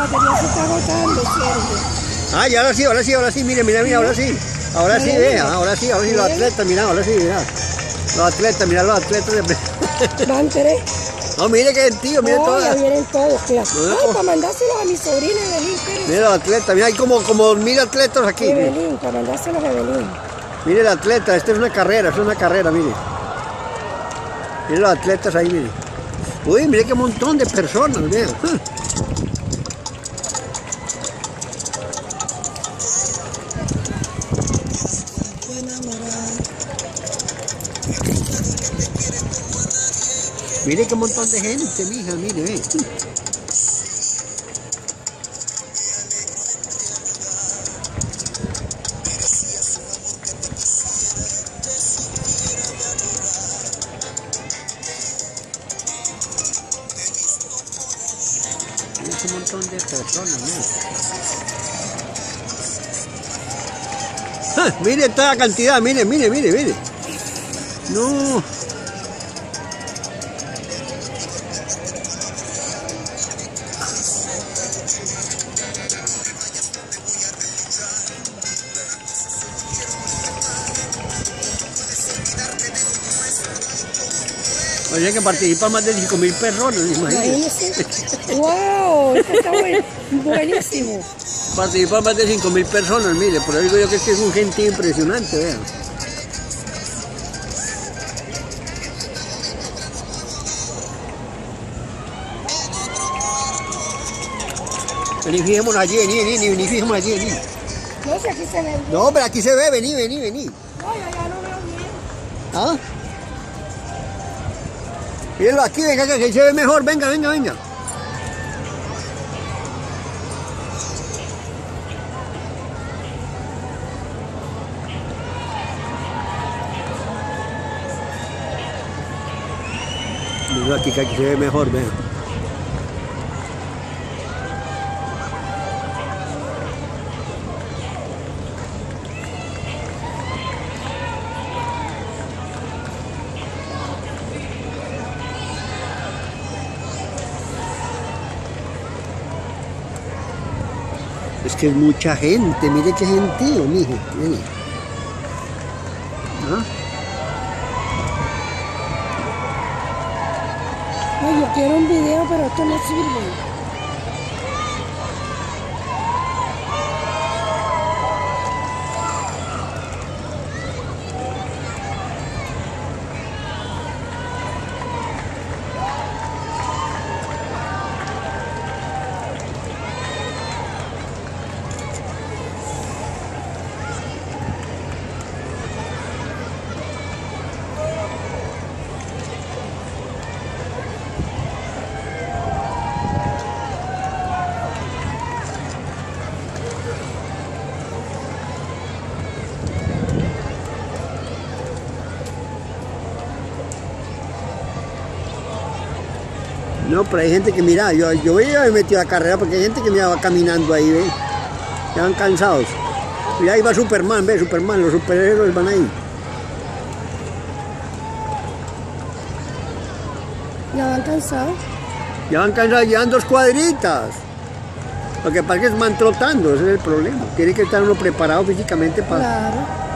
batería se está agotando, Sergio. Ah, y ahora sí, mire, mira, ahora sí. Ahora sí, ahora sí, los atletas, mira, ahora sí, mira. Los atletas, mira los atletas. Van tres. No, mire que tío, mire Ya todas. vienen todos, claro. No, Ay, para mandárselos a mi sobrina Evelyn. Mire los atletas, mira, hay como 1000 atletas aquí. Evelyn, para mandárselos a Evelyn. Mire el atleta, esta es una carrera, mire. Mire los atletas ahí, mire. Uy, mire qué montón de personas, vean. Mire qué montón de gente, mija, mire, ve. Mire qué montón de personas, mire. ¡Ah! Mire toda la cantidad, mire. No. Oye, que participan más de 5000 personas, imagínense. ¡Wow! Esto está buenísimo. Participan más de 5000 personas, mire, por eso digo yo que es un gentío impresionante, vean. Vení, fijémonos allí, vení, fijémonos allí, vení. No sé, aquí se ve. No, pero aquí se ve, vení. No, yo ya no veo bien. ¿Ah? Mírenlo aquí, venga, que se ve mejor, venga. Mírenlo aquí, que aquí se ve mejor, vean. Es que es mucha gente, mire qué gentío, mije, mire. ¿Ah? Ay, yo quiero un video, pero esto no sirve. No, pero hay gente que mira, yo voy a metido a la carrera porque hay gente que me va caminando ahí, ve. Ya van cansados. Y ahí va Superman, ve, Superman, los superhéroes van ahí. ¿Ya van cansados? Ya van cansados, llevan 2 cuadritas. Lo que pasa es que van trotando, ese es el problema. Tiene que estar uno preparado físicamente para... Claro.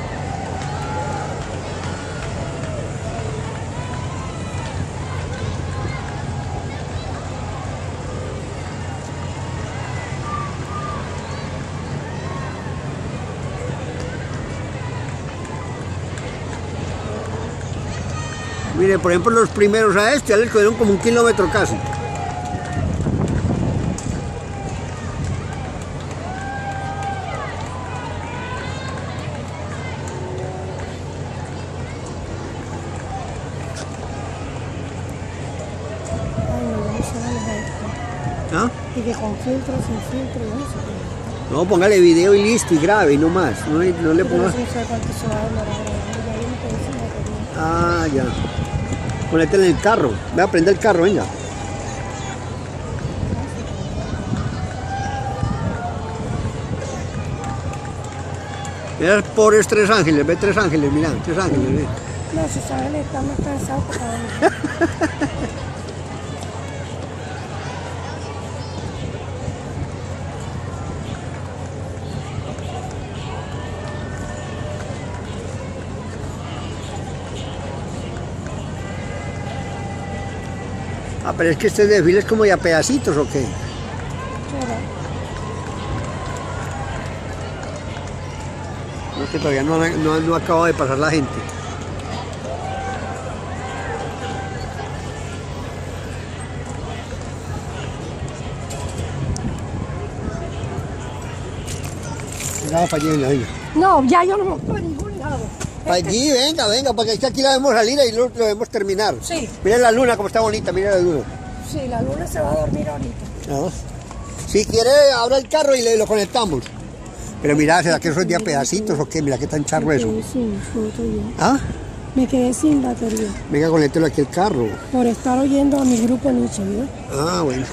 Mire, por ejemplo, los primeros a ya les cogieron como 1 kilómetro casi. ¿Ah? Y que con filtro, sin filtro, y eso. No, póngale video y listo, y grabe, y no más. No le ponga... No sé cuánto se va a demorar. Ah, ya. Ponétela en el carro. Ve a prender el carro, venga. Mira, pobres 3 ángeles, ve 3 ángeles, mira, 3 ángeles, ve. No, si saben, están más cansados que cada uno. Ah, pero es que este desfile es como ya pedacitos, ¿o qué? Claro. No, es que todavía no acaba de pasar la gente. Venga, para allí, venga. No, ya yo no me voy a ningún lado. Para allí, venga, porque es que aquí la vemos salir y lo vemos terminar. Sí. Mira la luna, como está bonita, mira la luna. Sí, la luna se va a dormir ahorita. ¿No? Si quiere, abra el carro y lo conectamos. Pero mira, ¿será que eso es de a pedacitos o qué? Mira qué tan charro eso. ¿Ah? Me quedé sin batería Venga, conéctelo aquí el carro. por estar oyendo a mi grupo Nietzsche, ¿no? Ah, bueno.